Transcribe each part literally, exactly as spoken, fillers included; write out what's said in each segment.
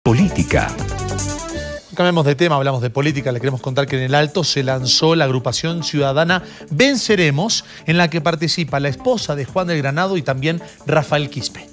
Política. Cambiamos de tema, hablamos de política. Le queremos contar que en el Alto se lanzó la agrupación ciudadana Venceremos, en la que participa la esposa de Juan del Granado y también Rafael Quispe.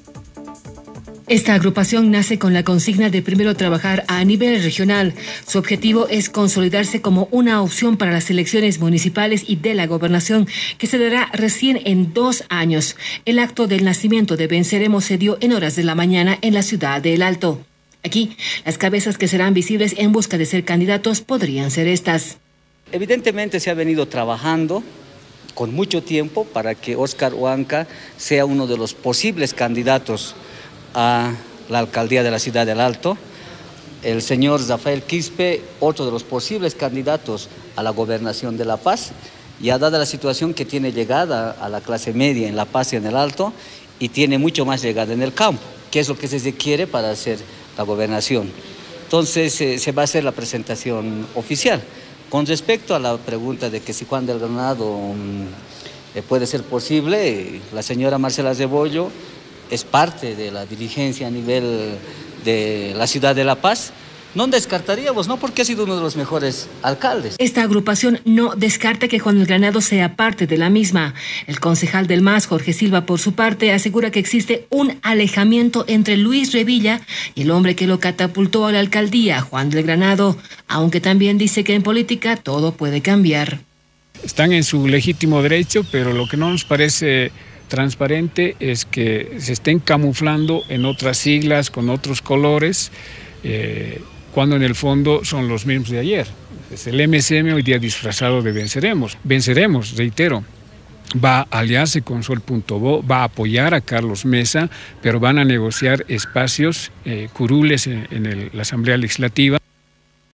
Esta agrupación nace con la consigna de primero trabajar a nivel regional. Su objetivo es consolidarse como una opción para las elecciones municipales y de la gobernación, que se dará recién en dos años. El acto del nacimiento de Venceremos se dio en horas de la mañana en la ciudad de El Alto. Aquí, las cabezas que serán visibles en busca de ser candidatos podrían ser estas. Evidentemente se ha venido trabajando con mucho tiempo para que Óscar Huanca sea uno de los posibles candidatos a la alcaldía de la ciudad del Alto. El señor Rafael Quispe, otro de los posibles candidatos a la gobernación de La Paz, ya dada la situación que tiene llegada a la clase media en La Paz y en el Alto, y tiene mucho más llegada en el campo, que es lo que se requiere para hacer la gobernación. Entonces eh, se va a hacer la presentación oficial. Con respecto a la pregunta de que si Juan del Granado um, eh, puede ser posible, eh, la señora Marcela Rebollo es parte de la dirigencia a nivel de la ciudad de La Paz. No descartaríamos, ¿no? Porque ha sido uno de los mejores alcaldes. Esta agrupación no descarta que Juan del Granado sea parte de la misma. El concejal del M A S, Jorge Silva, por su parte, asegura que existe un alejamiento entre Luis Revilla y el hombre que lo catapultó a la alcaldía, Juan del Granado, aunque también dice que en política todo puede cambiar. Están en su legítimo derecho, pero lo que no nos parece transparente es que se estén camuflando en otras siglas, con otros colores, eh, cuando en el fondo son los mismos de ayer. Es el M S M hoy día disfrazado de Venceremos. Venceremos, reitero, va a aliarse con Sol.bo, va a apoyar a Carlos Mesa, pero van a negociar espacios, eh, curules en, en el, la Asamblea Legislativa.